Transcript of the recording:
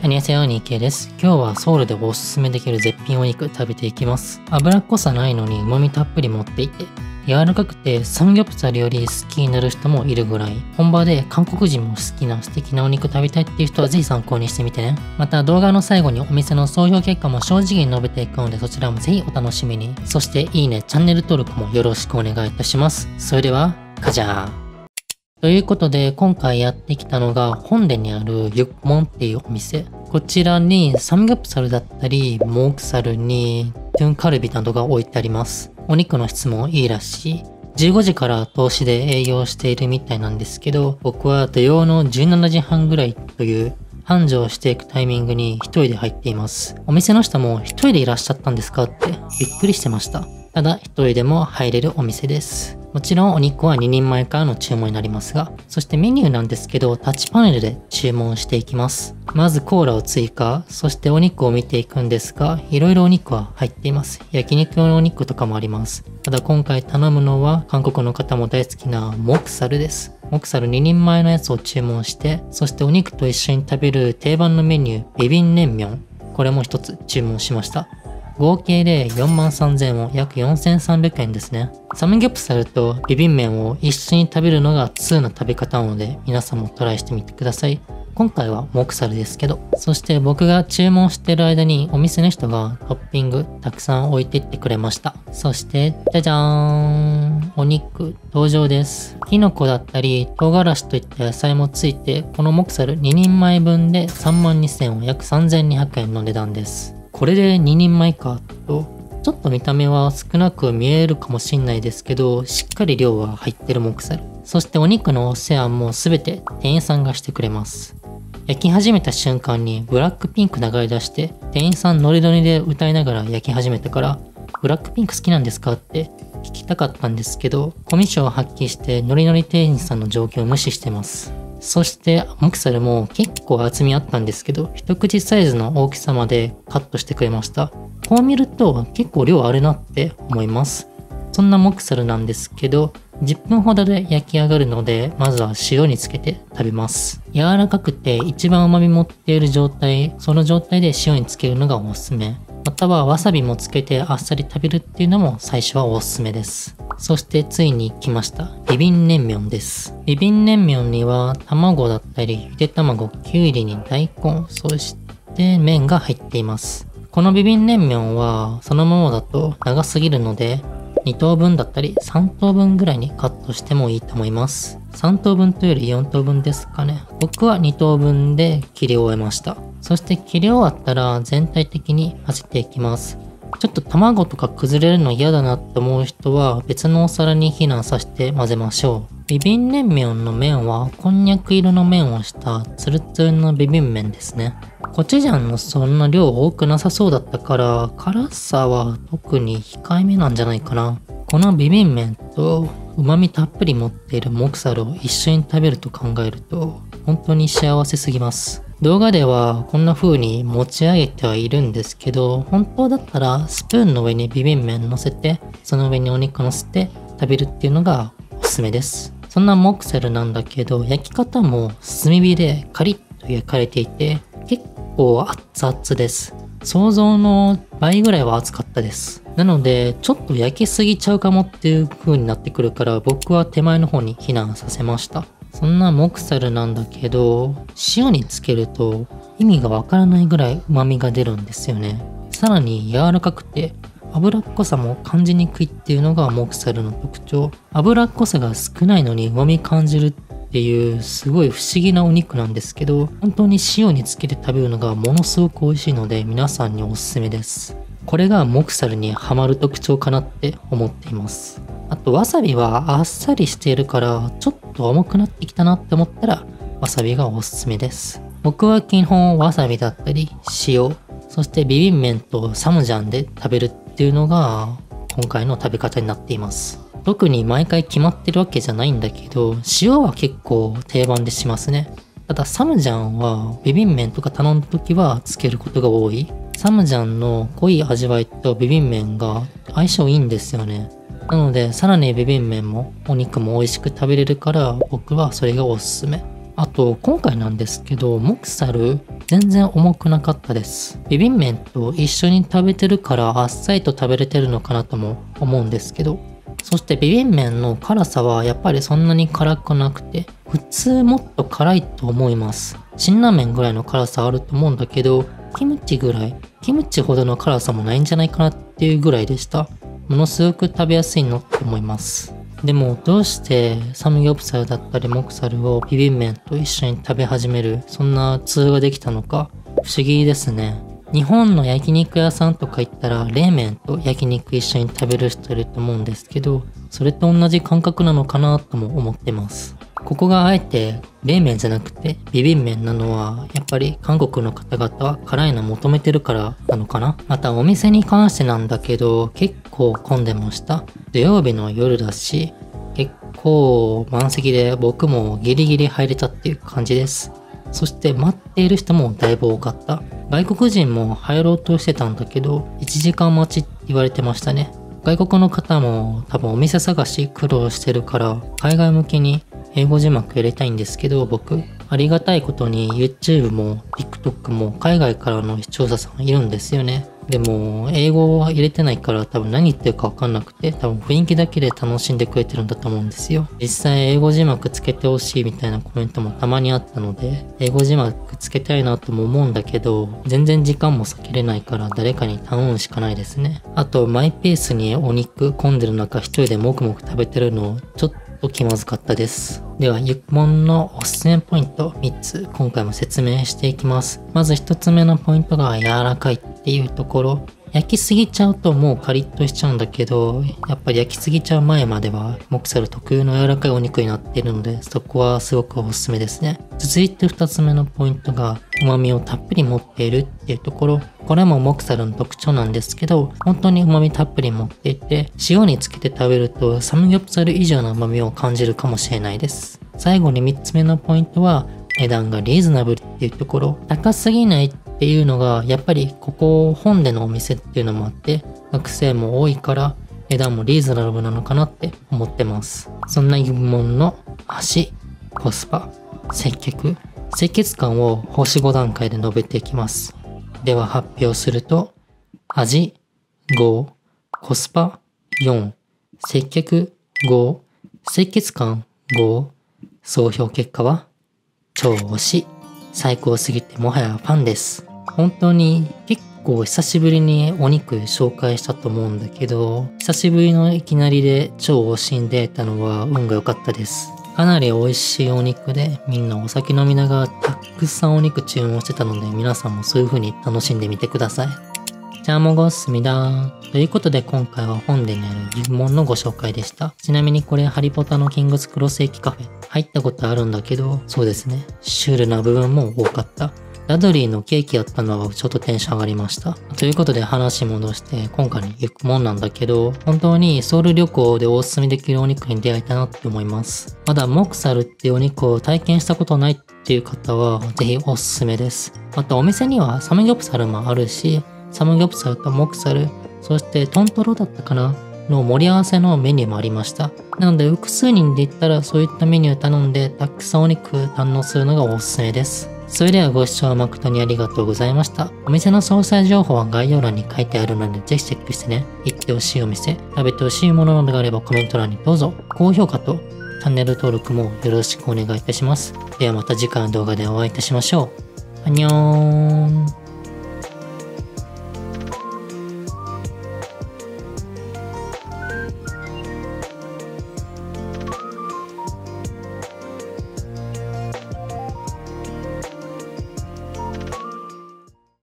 アニョンセヨニケです。今日はソウルでおすすめできる絶品お肉食べていきます。脂っこさないのに旨味たっぷり持っていて、柔らかくてサムギョプサルより好きになる人もいるぐらい、本場で韓国人も好きな素敵なお肉食べたいっていう人はぜひ参考にしてみてね。また動画の最後にお店の総評結果も正直に述べていくので、そちらもぜひお楽しみに。そしていいね、チャンネル登録もよろしくお願いいたします。それでは、カジャー。ということで、今回やってきたのが本殿にあるユッモンっていうお店。こちらにサムギョプサルだったり、モークサルにトゥンカルビなどが置いてあります。お肉の質もいいらしい。15時から投資で営業しているみたいなんですけど、僕は土曜の17時半ぐらいという繁盛していくタイミングに一人で入っています。お店の人も一人でいらっしゃったんですかってびっくりしてました。ただ一人でも入れるお店です。もちろんお肉は2人前からの注文になりますが、そしてメニューなんですけど、タッチパネルで注文していきます。まずコーラを追加、そしてお肉を見ていくんですが、いろいろお肉は入っています。焼肉用のお肉とかもあります。ただ今回頼むのは韓国の方も大好きなモクサルです。モクサル2人前のやつを注文して、そしてお肉と一緒に食べる定番のメニュー、ビビンナンミョン。これも一つ注文しました。合計で43,000ウォン、約4,300円ですね。サムギョプサルとビビン麺を一緒に食べるのが通な食べ方なので、皆さんもトライしてみてください。今回はモクサルですけど。そして僕が注文してる間にお店の人がトッピングたくさん置いていってくれました。そして、じゃじゃーん。お肉登場です。キノコだったり唐辛子といった野菜もついて、このモクサル2人前分で32,000ウォン、約3,200円の値段です。これで2人前かと、ちょっと見た目は少なく見えるかもしんないですけど、しっかり量は入ってるモクサル。そしてお肉のお世話もすべて店員さんがしてくれます。焼き始めた瞬間にブラックピンク流れ出して、店員さんノリノリで歌いながら焼き始めたから、ブラックピンク好きなんですかって聞きたかったんですけど、コミュ障を発揮してノリノリ店員さんの状況を無視してます。そしてモクサルも結構厚みあったんですけど、一口サイズの大きさまでカットしてくれました。こう見ると結構量あるなって思います。そんなモクサルなんですけど、10分ほどで焼き上がるので、まずは塩につけて食べます。柔らかくて一番旨味持っている状態、その状態で塩につけるのがおすすめ。またはわさびもつけてあっさり食べるっていうのも最初はおすすめです。そしてついに来ました。ビビンナンミョンです。ビビンナンミョンには卵だったり、ゆで卵、きゅうりに大根、そして麺が入っています。このビビンナンミョンはそのままだと長すぎるので、2等分だったり3等分ぐらいにカットしてもいいと思います。3等分というより4等分ですかね。僕は2等分で切り終えました。そして切り終わったら全体的に混ぜていきます。ちょっと卵とか崩れるの嫌だなって思う人は別のお皿に避難させて混ぜましょう。ビビンナンミョンの麺はこんにゃく色の麺をしたツルツルのビビン麺ですね。コチュジャンのそんな量多くなさそうだったから辛さは特に控えめなんじゃないかな。このビビン麺と旨味たっぷり持っているモクサルを一緒に食べると考えると本当に幸せすぎます。動画ではこんな風に持ち上げてはいるんですけど、本当だったらスプーンの上にビビン麺乗せて、その上にお肉乗せて食べるっていうのがおすすめです。そんなモクサルなんだけど、焼き方も炭火でカリッと焼かれていて、結構熱々です。想像の倍ぐらいは熱かったです。なので、ちょっと焼きすぎちゃうかもっていう風になってくるから、僕は手前の方に避難させました。そんなモクサルなんだけど、塩につけると意味がわからないぐらい旨味が出るんですよね。さらに柔らかくて脂っこさも感じにくいっていうのがモクサルの特徴。脂っこさが少ないのに旨味感じるっていうすごい不思議なお肉なんですけど、本当に塩につけて食べるのがものすごく美味しいので皆さんにおすすめです。これがモクサルにハマる特徴かなって思っています。あとわさびはあっさりしているからちょっと重くなってきたなって思ったらわさびがおすすめです。僕は基本わさびだったり塩、そしてビビン麺とサムジャンで食べるっていうのが今回の食べ方になっています。特に毎回決まってるわけじゃないんだけど、塩は結構定番でしますね。ただサムジャンはビビン麺とか頼んだ時はつけることが多い。サムジャンの濃い味わいとビビン麺が相性いいんですよね。なのでさらにビビン麺もお肉も美味しく食べれるから僕はそれがおすすめ。 あと今回なんですけど、モクサル全然重くなかったです。ビビン麺と一緒に食べてるからあっさりと食べれてるのかなとも思うんですけど、そしてビビン麺の辛さはやっぱりそんなに辛くなくて、普通もっと辛いと思います。辛ラーメンぐらいの辛さあると思うんだけど、キムチほどの辛さもないんじゃないかなっていうぐらいでした。ものすごく食べやすいのって思います。でもどうしてサムギョプサルだったりモクサルをビビン麺と一緒に食べ始める、そんなツールができたのか不思議ですね。日本の焼肉屋さんとか行ったら冷麺と焼肉一緒に食べる人いると思うんですけど、それと同じ感覚なのかなとも思ってます。ここがあえて冷麺じゃなくてビビン麺なのは、やっぱり韓国の方々は辛いの求めてるからなのかな。またお店に関してなんだけど、結構混んでました。土曜日の夜だし、結構満席で僕もギリギリ入れたっていう感じです。そして待っている人もだいぶ多かった。外国人も入ろうとしてたんだけど、1時間待ちって言われてましたね。外国の方も多分お店探し苦労してるから、海外向けに英語字幕入れたいんですけど、僕ありがたいことに YouTube も TikTok も海外からの視聴者さんいるんですよね。でも英語は入れてないから多分何言ってるかわかんなくて、多分雰囲気だけで楽しんでくれてるんだと思うんですよ。実際英語字幕つけてほしいみたいなコメントもたまにあったので、英語字幕つけたいなとも思うんだけど、全然時間も避けれないから誰かに頼むしかないですね。あとマイペースにお肉混んでる中一人でもくもく食べてるのちょっと気まずかったです。では、ゆくもんのおすすめポイント3つ今回も説明していきます。まず1つ目のポイントが柔らかいっていうところ。焼きすぎちゃうともうカリッとしちゃうんだけど、やっぱり焼きすぎちゃう前まではモクサル特有の柔らかいお肉になっているので、そこはすごくおすすめですね。続いて2つ目のポイントが旨味をたっぷり持っているっていうところ。これもモクサルの特徴なんですけど、本当に旨味たっぷり持っていて、塩につけて食べるとサムギョプサル以上の旨味を感じるかもしれないです。最後に3つ目のポイントは値段がリーズナブルっていうところ。高すぎないっていうのがやっぱりここ本でのお店っていうのもあって、学生も多いから値段もリーズナブルなのかなって思ってます。そんな疑問の味、コスパ、接客、清潔感を星5段階で述べていきます。では発表すると、味5、コスパ4、接客5、清潔感5、総評結果は超推し、最高すぎてもはやファンです。本当に結構久しぶりにお肉紹介したと思うんだけど、久しぶりのいきなりで超推しに出会えたのは運が良かったです。かなり美味しいお肉で、みんなお酒飲みながらたくさんお肉注文してたので、皆さんもそういう風に楽しんでみてください。じゃあもごすみだ。ということで今回は本殿にある疑問のご紹介でした。ちなみにこれハリポタのキングスクロス駅カフェ入ったことあるんだけど、そうですね、シュールな部分も多かった。ラドリーのケーキやったのはちょっとテンション上がりました。ということで話戻して今回に行くもんなんだけど、本当にソウル旅行でおすすめできるお肉に出会えたなって思います。まだモクサルっていうお肉を体験したことないっていう方はぜひおすすめです。またお店にはサムギョプサルもあるし、サムギョプサルとモクサル、そしてトントロだったかなの盛り合わせのメニューもありました。なので複数人で行ったらそういったメニュー頼んでたくさんお肉堪能するのがおすすめです。それではご視聴誠にありがとうございました。お店の詳細情報は概要欄に書いてあるのでぜひチェックしてね。行ってほしいお店、食べてほしいものなどがあればコメント欄にどうぞ。高評価とチャンネル登録もよろしくお願いいたします。ではまた次回の動画でお会いいたしましょう。アンニョーン。